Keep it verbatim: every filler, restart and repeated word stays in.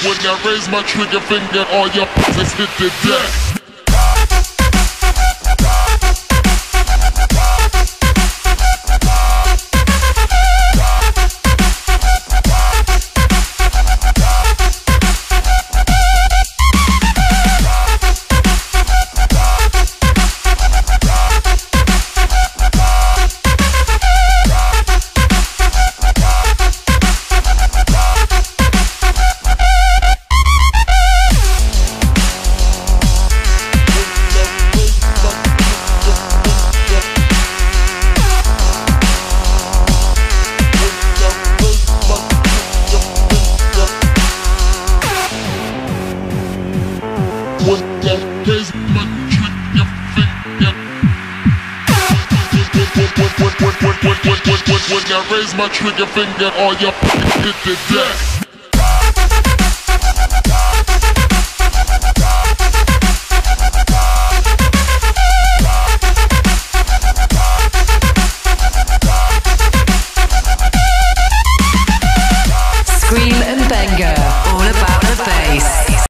When I raise my trigger finger, all your pussies hit the deck. When I raise my trigger finger, all your hit the deck.